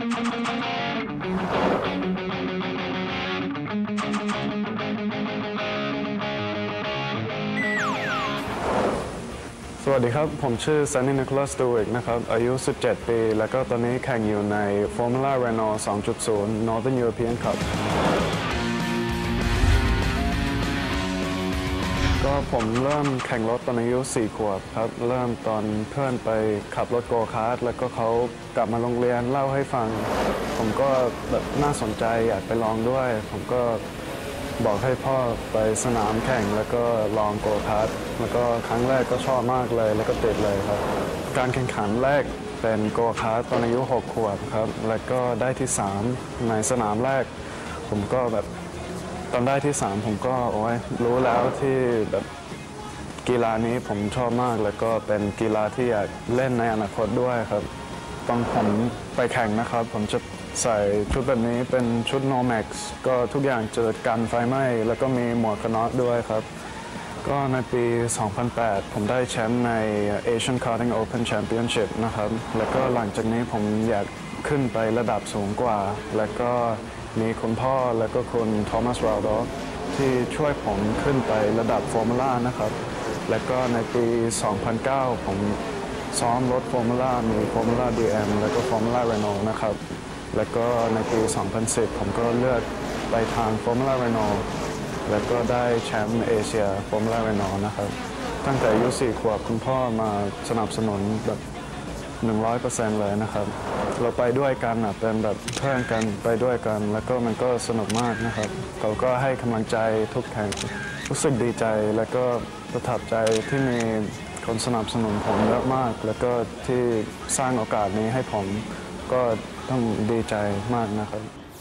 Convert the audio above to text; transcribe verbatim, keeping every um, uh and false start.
สวัสดีครับผมชื่อ Sunny Nicholas Stewart นะครับอายุสิบเจ็ดปีแล้วก็ตอนนี้แข่งอยู่ใน Formula Renault สองจุดศูนย์ Northern European Cup ก็ผมเริ่มแข่งรถตอนอายุสี่ขวบครับเริ่มตอนเพื่อนไปขับรถโกคาร์ทแล้วก็เขากลับมาโรงเรียนเล่าให้ฟังผมก็แบบน่าสนใจอยากไปลองด้วยผมก็บอกให้พ่อไปสนามแข่งแล้วก็ลองโกคาร์ทแล้วก็ครั้งแรกก็ชอบมากเลยแล้วก็ติดเลยครับการแข่งขันแรกเป็นโกคาร์ทตอนอายุหกขวบครับแล้วก็ได้ที่สามในสนามแรกผมก็แบบตอนได้ที่สามผมก็โอ้ยรู้แล้วที่แบบกีฬานี้ผมชอบมากแล้วก็เป็นกีฬาที่อยากเล่นในอนาคตด้วยครับตอนผมไปแข่งนะครับผมจะใส่ชุดแบบนี้เป็นชุด โนแม็กซ์ ก็ทุกอย่างเจอกันไฟไหม้แล้วก็มีหมวกกันน็อกด้วยครับก็ในปี สองพันแปด ผมได้แชมป์ใน Asian Karting Open Championship นะครับแล้วก็หลังจากนี้ผมอยากขึ้นไประดับสูงกว่าแล้วก็มีคุณพ่อแล้วก็คุณโทมัส ราลดอฟที่ช่วยผมขึ้นไประดับฟอร์มูล่านะครับแล้วก็ในปี สองพันเก้า ผมซ้อมรถฟอร์มูล่ามีฟอร์มูล่า บี เอ็ม แล้วก็ฟอร์มูล่า เรโนล นะครับแล้วก็ในปี สองพันสิบ ผมก็เลือกไปทางฟอร์มูล่า เรโนล แล้วก็ได้แชมป์เอเชียฟอร์มูล่า เรโนล นะครับตั้งแต่อายุสี่ขวบคุณพ่อมาสนับสนุนแบบ หนึ่งร้อยเปอร์เซ็นต์ เลยนะครับเราไปด้วยกันอ่ะเป็นแบบเพื่อนกันไปด้วยกันแล้วก็มันก็สนุกมากนะครับเขาก็ให้กำลังใจทุกแข่งรู้สึกดีใจแล้วก็ประทับใจที่มีคนสนับสนุนผมเยอะมากแล้วก็ที่สร้างโอกาสนี้ให้ผมก็ต้องดีใจมากนะครับ